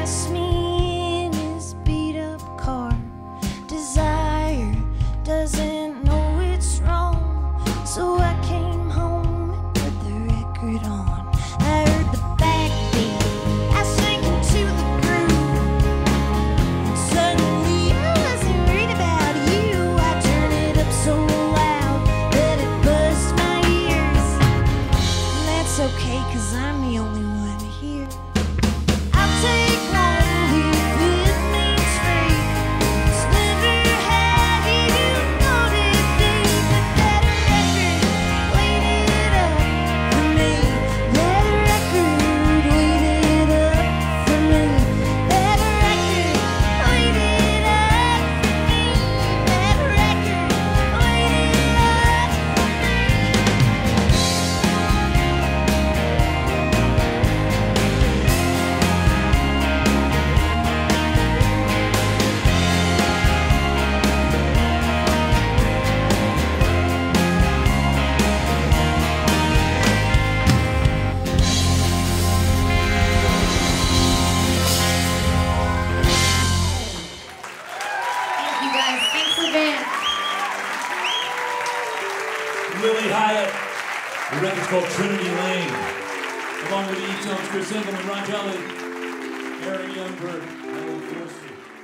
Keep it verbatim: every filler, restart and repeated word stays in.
past me in his beat-up car. Desire doesn't know it's wrong, so I came home and put the record on. I heard the backbeat, I sank into the groove. Suddenly I wasn't worried about you. I turned it up so loud that it buzzed my ears. And that's okay, 'cause I'm the only one here. I'll take lonely with me straight. It's never had you noted me, but that record waited up for me. That record waited up for me. That record waited up for me. That record waited up for me. Thank you guys. Thanks to the band. Lilly Hiatt. The record's called Trinity Lane. Along with the eTown's Chris Engelman, Ron Kelly, Aaron Youngberg, Alan Forster.